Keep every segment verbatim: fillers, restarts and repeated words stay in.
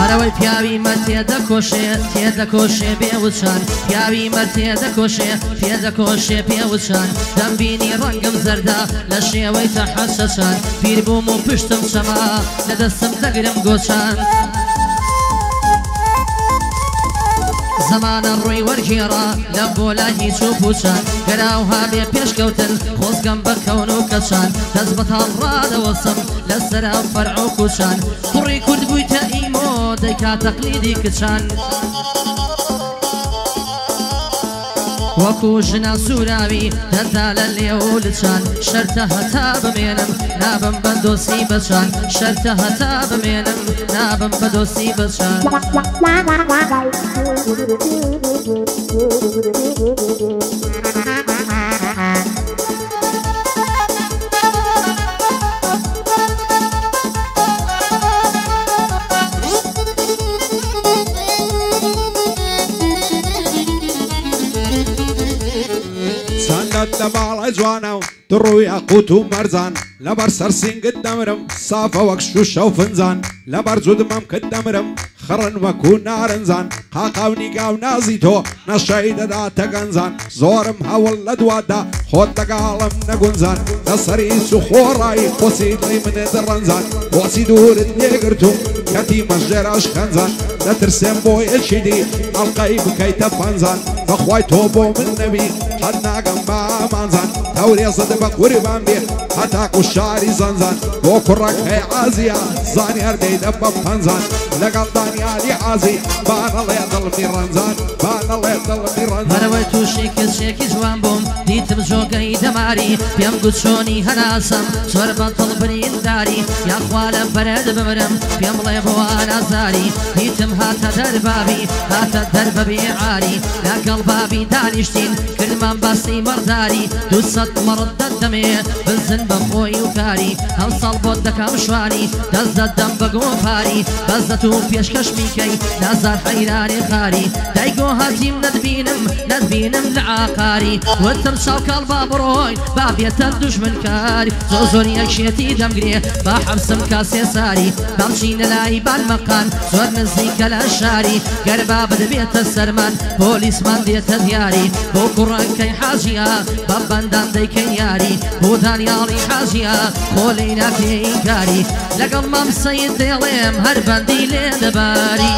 هەرەوەی پیاوی مەر تێدەکۆشێ تێدەکۆشێ بێوچان پیاوی مەر تێدەکۆشێ تێدەکۆشێ پێوچان دەمبینی ڕەنگم زەردا لە شێوەی تەحەسەسان پیر بووم و پشتم چەما لە دەستم دەگرم گۆچان زمانە ڕووی وەرگێڕا لە بۆلا هیچ و پوچان گەراو هابێ پێشکەوتن خۆزگەم بە کەون و کەچان دەست بەتاڵ ڕادەوەسم لە سەرا فەرع و کوچان کوڕی کورد بوویتە ئیمۆ دەیکا تەقلیدی کچان وەکو ژنە سوراوی دەردا لە لێو لچان شەرتە هەتا بمێنم نابم بە دۆسی بەچان شەرتە هەتا بمێنم نابم بە دۆسی بەچان لە باڵای جوانە و دڕووی یاقووت و مەرجان لەبەر سەر سینگت دەمرم سافە وەک شوشە و فنجان لەبەر جودمەم کرد دەمرم خڕن وەکو نارنجان قاقاونی گاو نازی تۆ نەشەی دەداتە گەنجان زۆرم هەوڵ لە دوادا خۆت لەگاڵم نەگونجان لەسەری سو خۆڕایی خۆسی دڵی منت ڕەنجان بۆچی دوورت لێگرتوم کەتی مەژێرەش خەنجان دەترسێم بۆ یەکی دی ئەڵقەی بکەیتە پەنجان بەخوای تۆ بۆ من نەبی قەت ناگەم بە ئامانجان تەورێزت بە قوربان بێ هەتاکو شاری زەنجان بۆ کوڕەک هەیە ئازیە زانیار دەیدە بە پەنجان لەگەڵ دانیالی ئازی بانەڵێ دڵمی ڕەنجان بانەڵێ دڵمی ڕەنجان هەرەوەی تووشی کچێکی جوان بووم دیتم جۆگەی دەماری پێم گوت چۆنی هەناسم زۆر بەدڵ برینداری یاخوا لە بەرەد بمرم پێم بڵێ بۆ ئازاری دیتم هاتە دەربابی هاتە دەربە بێعاری لەگەڵ بابی دانیشتین کردمان باسی مەڕداری دووسەد مەڕد دەدەمێ بزن بە خۆی و کاری هەڵ ساڵ بۆت دەکەم شوانی دەست دەدەم بە گۆپاری بەزدەت و پێشکەش میکەی نازار حەیرانی خاری دایگۆ هاتیم نەدبینم نەدبینم لە عاقاری وتم چاوکاڵ با بڕۆین با بێتە دوژمنکاری زۆ زۆری یەکشێتی دەمگرێ با حەبسم کاسێ ساری بەمچینە لای بانمەقان زۆر نزیکە لە شاری گەر با بدبێتە سەرمان پۆلیسمان دێتە دیاری بۆ کوڕەکەی حاجیە بە بەندان دەیکەی یاری بۆ دانیاڵی حاجیە خۆ لێی ناکرێ ئینکاری لەگەڵ مامسەیت دێڵێم هەر بەندی لێ دەباری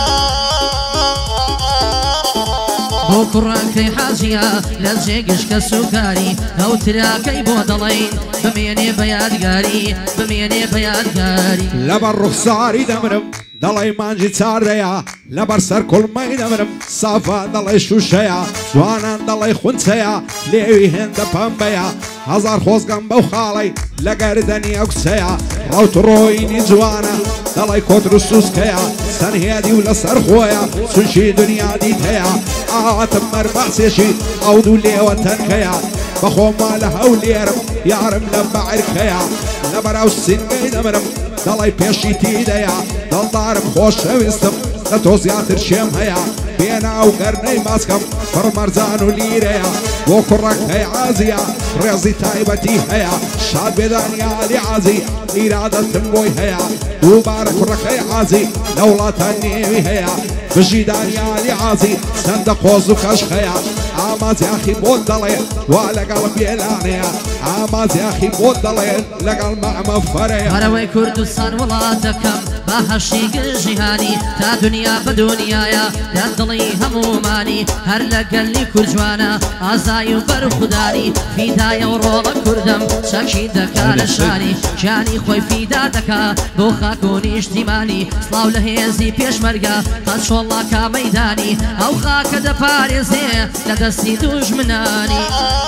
بۆ کوڕەکەی حاجیە لە جێگشکە سوکاری ئەو تراکەی بۆ دەڵێین بمێنێ بە یادگاری بمێنێ بە یادگاری لەبەر ڕوخساری دەمرم دەڵێ مانجی چاردەیە لەبەر سەر کوڵمەی دەمرم سافە دەڵێ شوشەیە جوانان دەڵێ خونچەیە لێوی هێندە پەمبەیە هەزار خۆزگەم بەو خاڵی لە گەردەنی ئەو کسەیە ڕەوت ڕۆینی جوانە دەڵێ کۆتر و سوسکەیە سەرهێدی و لەسەر خۆیە چونچی دنیا دیت هەیە ئاواتم مەرباسێشی ئەو دوو لێوە تەنکەیە بەخۆما لە هەولێرم یارم لە بەعرکەیە لەبەر ئەو سینگەی دەمرم دەڵێ پێشی تیدەیە دڵدارم خۆشەویستم لە تۆ زیاتر شێم هەیە بێنا و گەرنەی ماسکەم پڕمەرجان و لیرەیە بۆ کوڕەک هەیە ئازیە ڕێزی تایبەتی هەیە شاد بێدانیالی ئازی ئیرادەتم بۆی هەیە دووبارە کوڕەکەی ئازی لە وڵاتە نێوی هەیە بژی دانیالی ئازی چەندە قۆز و کەشخەیە ئامازیاخی بۆت دەڵێ وا لەگەڵ بێلانەیە ئامازیاخی بۆت دەڵێ لەگەڵ مەعمە فەرەیە هەرەوەی کوردستان وڵاتەکەم بە هەشی گژیهانی تا دنیا بە دنیایە لە دڵی هەمومانی هەر لە گەلی کورجوانە ئازای و بەرخودانی فیدایە و ڕۆڵە کوردم چەکی دەکا لە شانی جانی خۆی فیدا دەکا بۆ خاک و نیشتیمانی سڵاو لە هێزی پێشمەرگە قەت شۆڵاکا مەیدانی ئەو خاکە دەپارێزێ لە دەستی دوژمنانی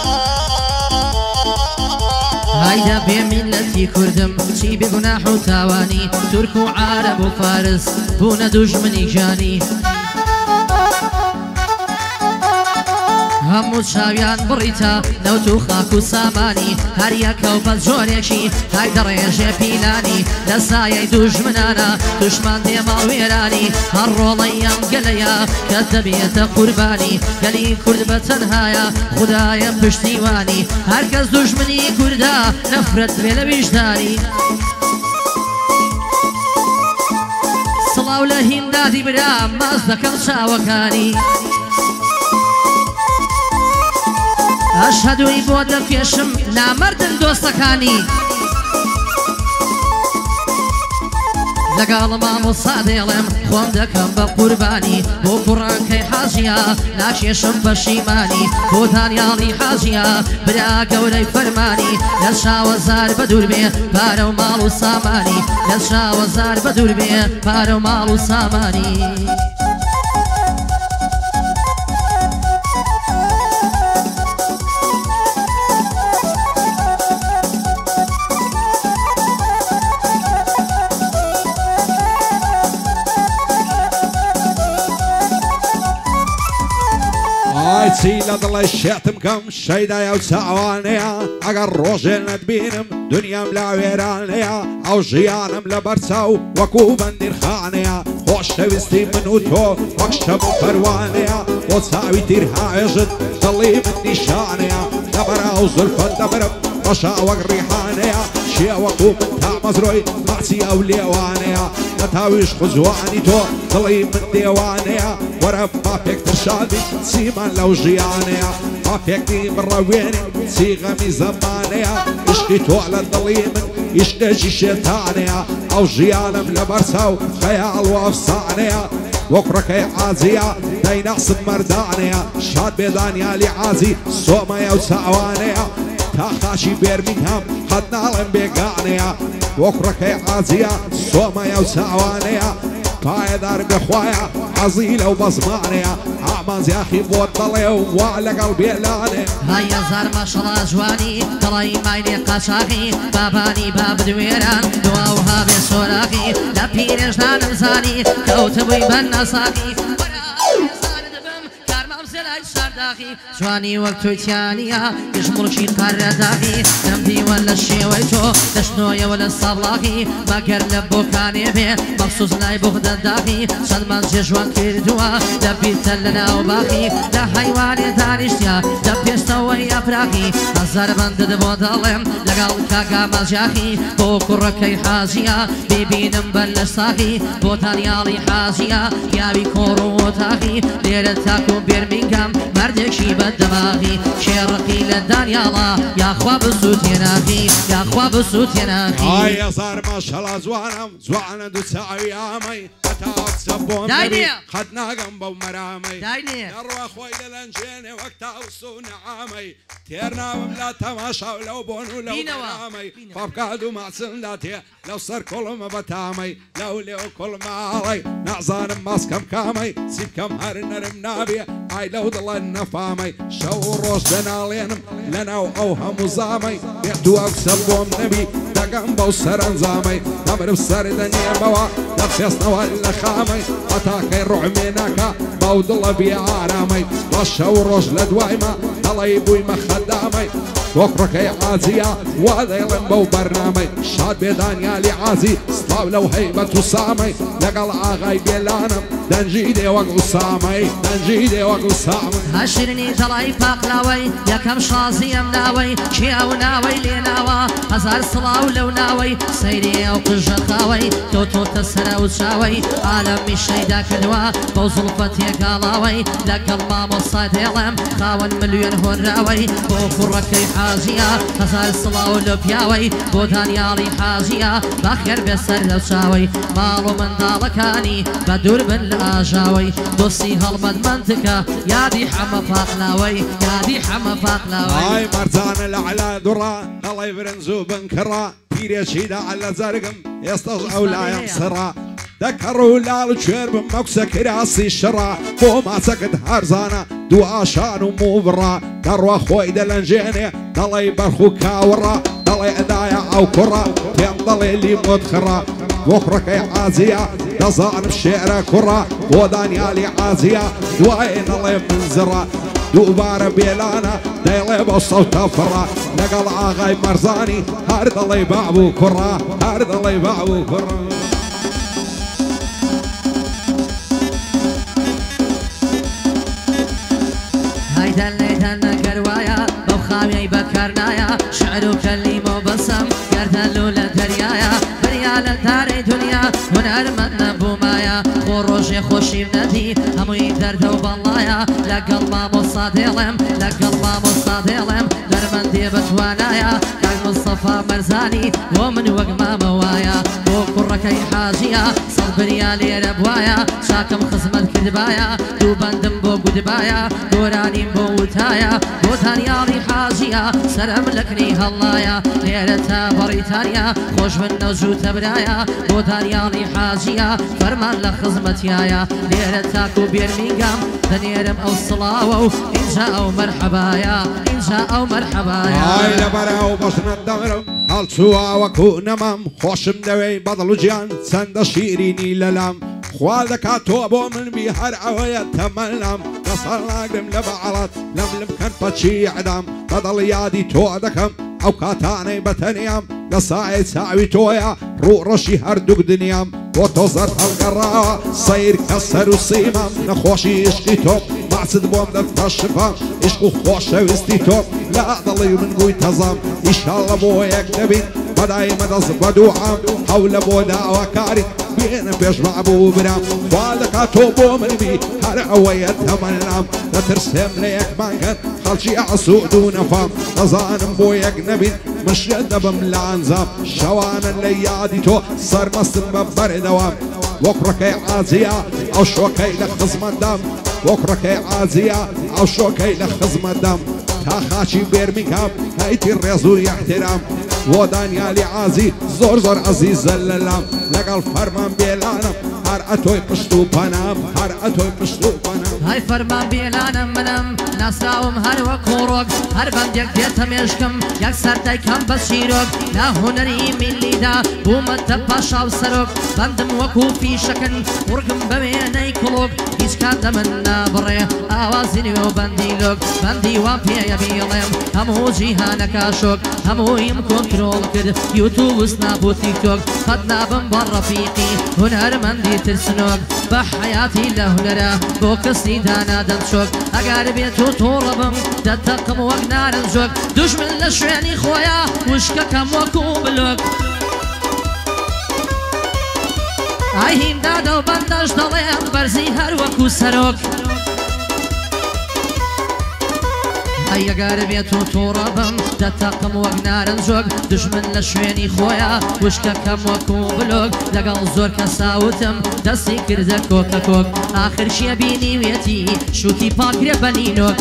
هایدا بێ میلەتی کوردم چی بێگوناح و تاوانی تورک و عارەب و فارس بوونە دوژمنی جانی هەموو چاویان بڕیتە نەوت و خاک و سامانی هەر یەکە و بە جۆرێکی های دەڕێژێ پیلانی لە سایەی دوژمنانە دوشمان دێماڵوێرانی هەر ڕۆڵەی ئەم گەلەیە کە دەبێتە قوربانی گەلی کورد بە تەنهایە خودایە پشتیوانی هەرکەس دوژمنی کووردا نەفرەت بێ لە ویژدانی سڵاو لە هیندادی برا ماز دەکەم چاوەکانی ئەشهەدووی بۆ دەکێشم نامەردن دۆستەکانی لەگەڵ مامۆستا دێڵێم خۆم دەکەم بە قوربانی بۆ کوڕەکەی حاجیە ناکێشم پەشیمانی بۆ دانیاڵی حاجیە برا گەورەی فەرمانی لە شاوەزار بە دوور بێ پارە و ماڵ و سامانی لە شاوەزار بە دوور بێ پارە و ماڵ و سامانی چی لە دڵی شێتم کەم شەیدایە و چاوانەیە ئەگەر ڕۆژێ نەتبینم دنیام لا وێرانەیە ئەو ژیانم لە بەرچاو وەکو بەندیرخانەیە خۆشەویستی من و تۆ وەک شەم و پەروانەیە بۆ چاوی تیر هاوێژت دڵی من نیشانەیە لەبەراو زولفەت دەبرم بەشا وەک ڕیحانەیە شێ وەکو من تا مەزرۆی ماچی ئەو لێوانەیە لە تاویش خوزوانی تۆ دڵی من دێوانەیە وەرە با پێکتر شادی چیمان لەو ژیانەیە با پێکتی بڕەوێنی چی غەمی زەمانەیە عشقی تۆ لە دڵی من عشقێکی شێتانەیە ئەو ژیانم لە بەرچاو خەیاڵ و ئەفسانەیە وەکڕەکەی عاجیە دەیناسم مەردانەیە شاد بێدانیالی عاجی سۆمەیە و چاوانەیە تا خاشی بێرمینگهام قەت ناڵێم بێگانەیە وەکڕەکەی عاجیە سۆمەیە و چاوانەیە پایەدار بخوایە حەزی لەو بەزمانەیە ئامانزیاخی بۆ دەڵێ و وا لەگەڵ بێلانێ هەیە زار مەشەڵا جوانی دڵی ماینێ قاچاقی بابانی با بدوێران دوا و هاوێ سۆراقی لە پیرێژدا نەمزانی کەوتبووی بەن نەساقی جوانی وەک تویتیانە گشمڵکی قەرەداغی دەمدیوە لە شێوەی تۆ دەشنۆیەوە لە سەڵاغی مەگەر لە بۆکانێ بێ مەخسوس لای بۆخدەداغی چەندمان جێژوان کردووە لە بیرتە لە ناو باغی لە حەیوانێ دانیشتیا لە پێستەوەی ئەپراغی هەزار بەندت بۆ دەڵێم لەگەڵ کاگا مەجاخی بۆ کوڕەکەی حاجیە ببینم بەر لە ساغی بۆ تانیاڵی حاجیە پیاوی کۆڕ و وۆتاغی لێرە تاکو بێرمینگام مردێکی بەدەماغی شێڕقی لە دانیاڵە یاخوا بسووتێناغی یاخوا بسووتێناغی ئای هەزار ماشەڵا جوانم جوانە دوو چاوی ئامەی هەتا بۆم قەت ناگەم بەو مەرامەی دەڕوا خۆی دەلەنجێنێ وەک تاوس و نەعامەی تێر ناوم لە تەماشا و لەو بۆن و لەو نەرامەی خۆبکات و ماچمدا تێ لەو سەر کۆڵمە بەتامەی لەو لێو کۆڵماڵی نازانم ماسکەم کامەی چی بکەم هەر نەرم نابێ ئای لەو دڵەن نەفامەی شەو و ڕۆژ دەناڵێنم لەناو ئەو هەموو زامەی بێدووە کسە بۆم نەبی دەگەم بەو سەرنجامەی دەبرم سەر دەنێمەوە دەخێستنەوە لە خامەی هەتاکەی ڕوحمێناکە باو دڵە بێ ئارامەی بە شەو ڕۆژ لە دوایمە دەڵی بوویمە خەدامەی وەکڕەکەی عاجیە وا دەیڵێم بەو بەرنامەی شاد بێدانیالی عاجی سڵاو لەو هەیبەت و سامەی لەگەڵ ئاغای بێلانم دەنجی دێ وەک وسامەی دەنجی دێ وەک وسامەی هەشرنی دڵی پاقلاوەی یەکەم شازی ئەم ناوەی کیا و ناوەی لێناوە هەزار سڵاو لەو ناوەی سەیری ئەو قژە خاوەی تۆ تۆتە سەرە و چاوەی عالەمی شەیدا کردووە بەو زوڵفە تێگاڵاوەی لەگەڵ مامۆستا دێڵێم خاوەن ملیۆن هۆنراوەی بۆ کوڕەکەی حاجیە هەزار سڵاو لە پیاوەی بۆ دانیاڵی حاجیە بەخێر بێسەر لەو چاوەی ماڵ و منداڵەکانی بە دوور بن لە ئاژاوەی دۆستی هەڵمەد منتکە یادی حەمە پاقلاوەی یادی حەمە پاقلاوەی ئای مەرجانە لە عەلا دوڕا دەڵی برنج و بنکڕا پیرێکیدا لە زەرگم ئێستەش ئەو لایم سڕا دەکەڕ و لاڵ کوێر بم مەکسە کراسی شڕا بۆ ماچەکت هەرزانە دوو ئاشان و مووڕا دەڕوا خۆی دەلەنجێنێ دەڵی بەرخ و کاوڕا دەڵێ ئەدایە ئەو کوڕا پێم دەڵێ لیمۆت خڕا وەکڕەکەی عاجیە دەزانم شێرە کوڕا بۆ دانیالی عاجیە دوایێ دەڵێ من زڕا دووبارە بێلانە دەیڵێ بۆ سەوتە فڕا لەگەڵ ئاغای مەرزانی هەر دەڵێ بابوو کوڕا هەر دەڵێ بابوو کوڕا هەیدەن لێدەن نەگەروایە بەو خاوێی بەکارنایە شعر و کەلیمە و بەسەم گەردەلو لە دەریایە بریا لە دارەی دنیا هونەرمەند نەبوومایە بۆ ڕۆژێ خۆشیم نەدی هەمووی دەردە و بەڵایە لەگەڵ مامۆستا دێڵێم لەگەڵ مامۆستا دێڵێم دەرمەندێ بەتوانایە کاک مستەفا مەرزانی بۆ من وەک مامەوایە بۆ کوڕەکەی حاجیە سەڵ بریا لێرە بوایە چاکەم خزمەت کردبایە دوو بەندم بۆ گودبایە گۆرانیم بۆ وتایە بۆ تانیاڵی حاجیە سەرم لەکنی هەڵایە لێرە تا بەڕیتانیا خۆش من نەوزوو تەبرایە بۆ تانیاڵی حاجیە فەرمان لە خزمەتیایە لێرە تاک و بێرمینگام دەنێرم ئەو سڵاوە و ئینجا ئەو مەرحەبایە ئینجا ئەو مەرحەبایە ئای لەبەرە و بەشنت دەمرم هەڵچووە وەکو نەمام خۆشم دەوێی بەدڵ و گیان چەندە شیرینی لەلام خوا دەکات تۆ بۆ من بی هەر ئەوەیە تەمەلام دەسەڵ ناگرم لە بەعەڵەت لەم لم کەن پەچی عدام بەدڵ یادی تۆ دەکەم ئەو کاتانەی بەتەنیام لە سایە چاوی تۆیە ڕوو ڕەشی هەردووک دنیام بۆ تۆ زەر هەڵگەڕاوە سەیر کە سەر و سیمام نەخۆشی عشقی تۆ ماچت بۆم دەتە شفام عشق و خۆشەویستی تۆ لا دڵی من بووی تەزام ئیشاڵە بۆ یەک دەبین بەدای مەدەست بە دووعام هەولە بۆ داواکاری بێنە پێش مەعبوو برام خوا دەکات تۆ بۆ من بی هەر ئەوەیە تەمەنام دەترسێم لە یەکمانکەن خەڵکی ئەسوود و نەفام دەزانم بۆ یەک نەبین مشرێت دەبم لە ئەنجام شەوانە لە یادی تۆ سەرمەستم بە بەردەوام وەک ڕەکەی عاجیە ئەو شۆکەی لە خزمەتدام وەک ڕەکەی عاجیە ئەو شۆکەی لە خزمەتدام تا خاچی بێرمینگام هەیتی ڕێز و یەحترام بۆ دانیالی عازی زۆر زۆر عەزیزە لەلام لەگەڵ فەرمان بێلانم هەر ئەتۆی پشت و پەنام هەر ئەتۆی پشت و پەنام هەی فەرمان بێلانم منم ناسراوم هەر وەک کۆڕۆک هەر بەندێک دێتە مێشکم یەک سەردایکەم بە چیرۆک لا هونەری میلیدا بوومەتە پاشاو سەرۆک بەندم وەکو فیشەکەن وڕگم بە وێنەی کڵۆک هیچ کات لە من نابڕێ ئاوازی نوێ و بەندی لۆک بەندی وان پێیە بیڵێم هەموو جیهانەکە شۆک هەموویم کۆنترۆڵ کرد یوتوب و سناپ و تیکتۆک قەت نابم بە ڕەفیقی هونەرمەندی ترسنۆک بە حەیاتی لە هونەرە بۆ کەسی دانادەم شۆک ئەگەر بێت و تۆڕە بم دەتەقم وەک نارنجۆک دوژمن لە شوێنی خۆیە وشکەکەم وەکو بلۆک ئای هیندادە و بەندەش دەڵێم بەرزی هەر وەکو سەرۆک ئەگەر بێت و تۆڕە بم دەتەقم وەک نارنجۆک دژمن لە شوێنی خۆیە وشکەکەم وەکو بلۆک لەگەڵ زۆر کەساوتم دەستی کردە کۆکە کۆک ئاخر شیە بینیوێتی شوکی پاکرێ بەنینۆک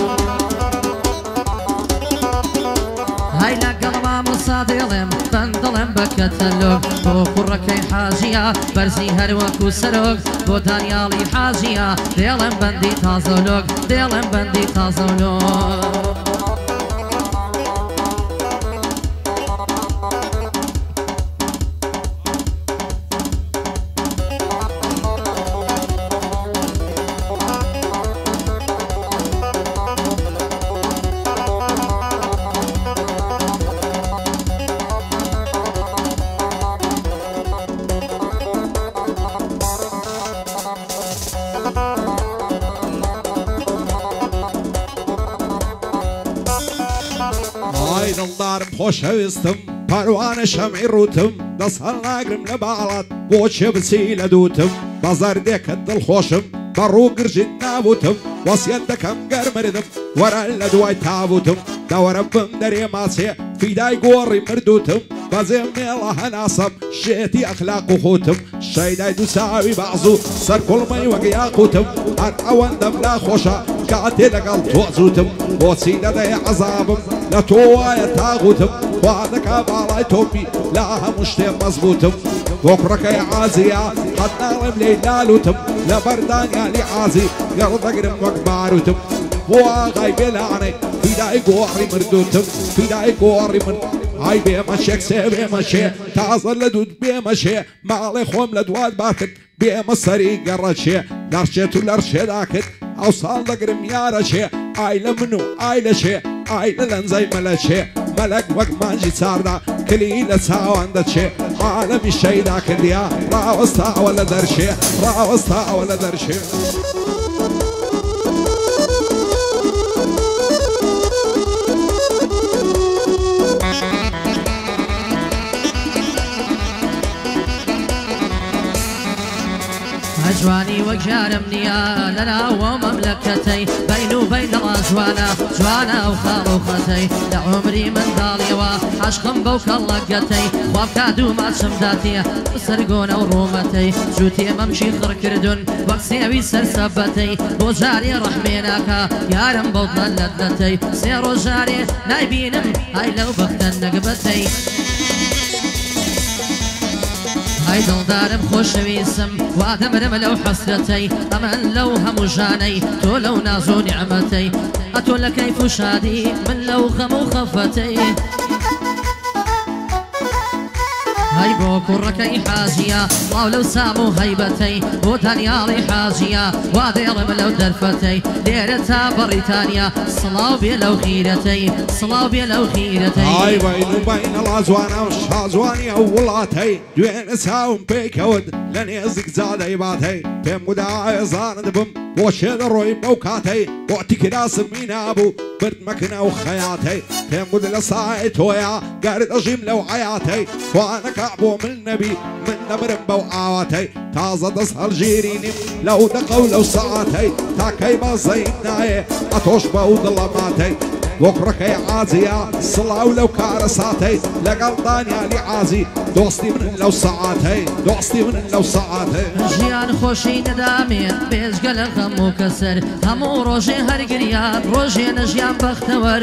هەی لەگەڵ مامۆستا دێڵێم بەند دڵێم بە کەتەلۆک بۆ کوڕەکەی حاجیە بەرزی هەر وەکو سەرۆک بۆ دانیاڵی حاجیە دێڵێم بەندی تازەلۆک دێڵێم بەندی تازەلۆک دڵدارم خۆشەویستم پەروانە شەمعی ڕوتم دەست هەڵ ناگرم لە باڵات بۆچێ بچی لە دووتم بەزار دێکت دڵخۆشم بە ڕوو گرژیت نابوتم وەسیەت دەکەم گەرمردم وەرە لە دوای تابوتم دەوەرە بم دەرێ ماچێ فیدای گۆڕی مردوتم بەزێ مێڵە هەناسەم شێتی ئەخلاق و خوتم شەیدای دوو چاوی بەعزوو سەر کوڵمەی وەک یاقوتم هەر ئەوەندەم لا خۆشە کاتێ لەگەڵ تۆ زووتم بۆچی دەدەی عەزابم لە تۆ وایە تاغوتم خوا دەکا باڵای تۆپی لا هەموو شتێ مەزبوتم بۆ کوڕەکەی عازیە قەت ناڵێم لێی لالوتم لە بەردانیالی عازی گەڕ دەگرم وەک باروتم بۆ ئاغای بێلانەی فیدای گۆڕی مردوتم فیدای گۆڕی من ئای بێمە شێکسێ بێمە شێ تازە لە دوود بێمە شێ ماڵێ خۆم لە دوات باکرد بێمە سەری گەڕەچێ لەڕچێت و لەرچێدا کرد ئەو ساڵ دەگرم یارە چێ ئای لە من و ئای لە چێ ئای لە لەنجەی مەلە چێ مەلەک وەک مانجی چاردا کلی لە چاوان دەچێ عالەمی شەیدا کردیا ڕاوەستاوە لە دەرچێ ڕاوەستاوە لە دەرچێ جوانی وەک جارم نییە لەناوە مەملەکەتەی بین و بین دڵە جوانە جوانە و خاڵ و خەتەی لە عمری منداڵیەوە عاشقم بەو کەڵەگەتەی خواب کادوو ماچم داتیە سەرگۆنە و ڕوومەتەی جووتێ مەمشی خڕ کردوون وەک سێوی سەرسەبەتەی بۆ جارێ ڕەحمێ ناکە یارم بەو دڵە لەدەتەی سێ ڕۆژارێ نایبینم ئای لەو بەختە نەگبەتەی ئای دڵدارم خۆشەویستم وا دەمرم لەو حەسرەتەی ئەمەن لەو هەموو ژانەی تۆ لەو ناز و نیعمەتەی ئەتۆ لە کەیف و شادی من لەو خەم و خەفەتەی هەی بۆ کوڕەکەی حاجیە واو لەو سام و هەیبەتەی بۆ دانیاڵی حاجیە وا دێڵم لەو دەرفەتەی لێرە تا بەڕیتانیا سڵاو بێ لەو خیرەتەی سڵاو بێ لەو خیرەتەی ئای بین و بینەڵا جوانە و شازوانی ئەو وڵاتەی دوێنە چاوم پێیکەوت لە نێزیک جادەی باتەی پێم ودا ئێزانت بم بۆ شێدە ڕۆی بەو کاتەی بۆتی کراسمی نابوو بردمەکنە و خەیاتەی پێم ود لە سای تۆیە گەردەژیم لەو حیاتەی خوانەکە بۆ من نەبی من نەمرم بەو ئاواتەی تازە دەست هەڵژێرینیم لەو دەقە و لەو سەعاتەی تاکەی بەزەیم نایێ ئەتۆش بەو دڵەماتەی بۆ کوڕەکەی عازیە سڵاو لەو کارە ساتەی لەگەڵ دانیالی عازی دۆستی من لەو سەعاتەی دۆستی من لەو سەعاتەی ژیان خۆشی نەدامێت بێژگە لە غەم و کەسەر هەموو ڕۆژێ هەرگریان ڕۆژێ نەژیان بەختەوەر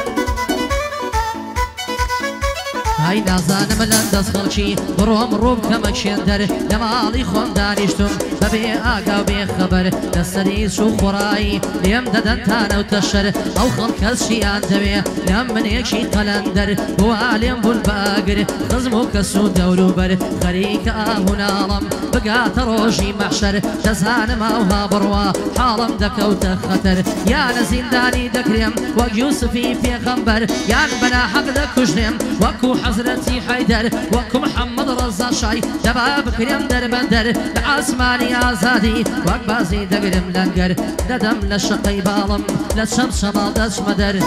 هەی نازانم لە دەست خەڵکی بڕۆم ڕوو بکەمە کێندەر لە ماڵی خۆم دانیشتم بەبێ ئاگا و بێ خەبەر لەسەری سو خۆڕایی لێم دەدەنتانە و تەشەر ئەو خەڵکەس چیان دەوێ لەم منێکی قەلەندەر بۆ ئالێم بوون باگر خزم و کەس و دەوروبەر خەریکە ئاهوناڵم بگاتە ڕۆژی مەحشەر دەزانم ئاوها بڕوا حاڵم دەکەوتە خەتەر یانە زیندانی دەکرێم وەک یوسفی پێغەمبەر یان بەناحەق دەکوژنێم وەکو حەزرەتی حەیدەر وەکو محەممەد ڕەزا شای دەبا بکرێم دەربەندەر لە ئاسمانی ئازادی وەک بازی دەگرم لەنگەر دەدەم لە شەقەی باڵم لە چەم شەماڵ دەچمە دەر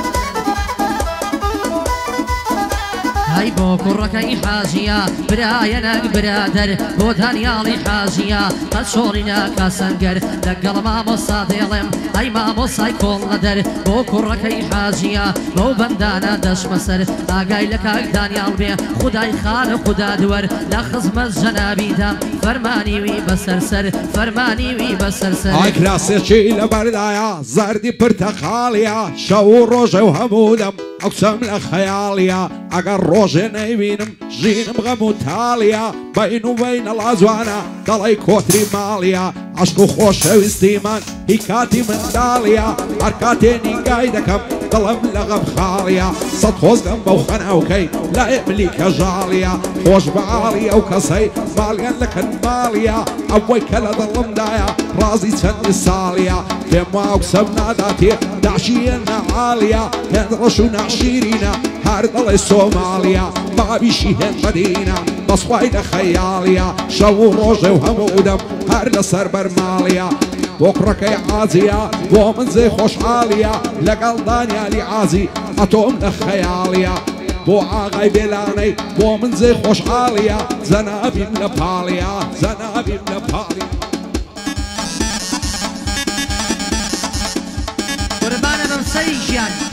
هەی بۆ کوڕەکەی حاجیە برایە نەک برادەر بۆ دانیاڵی حاجیە قەت شۆڕی ناکا سەنگەر لەگەڵ مامۆستا دێڵێم ئەی مامۆسای کۆڵ لەدەر بۆ کوڕەکەی حاجیە بۆ بەندانە دەشمە سەر ئاگای لە کاک دانیاڵ بێ خودای خالە خودا دووەر لە خزمەت جەنابیدا فەرمانی وی بەسەرسەر فەرمانی وی بەسەرسەر ئای کراسێکی لە بەردایە زەردی پرتەقاڵیە شەو و ڕۆژە و هەموودەم ئەو چەم لە خەیاڵیە ئەگەر ڕۆژێ نەیبینم ژینم غەم و تاڵیە بین و بینەڵا جوانە دەڵی کۆتری ماڵیە عەشق و خۆشەویستیمان هی کاتی منداڵیە هەر کاتێ نیگای دەکەم دڵم لە غەم خاڵیە سەد خۆزگەم بەو خەناوکەی لە ئێملی کەژاڵیە خۆش بەعاڵی ئەو کەسەی ماڵیان لە کەنماڵیە ئەوەی کە لە دڵمدایە ڕازی چەندی ساڵیە پێم وا قسەم ناداتێ داعشیە نەعاڵیە هێن ڕەش و نەعشیرینە هەر دڵی سۆماڵیە بابیشی هێن مەدینە بەسوای لە خەیاڵیە شەو و ڕۆژێ و هەموو دەم هەر لەسەر بەرماڵیە بۆ کوڕەکەی عازیە بۆ من جێی خۆشحاڵیە لەگەڵ دانیالی عازی ئەتۆم لە خەیاڵیە بۆ ئاغای بێلانەی بۆ من جێی خۆشحاڵیە جەنابیم لە پاڵیە جەنابیم لە پاڵیە قوربانە بەم سەری ژیان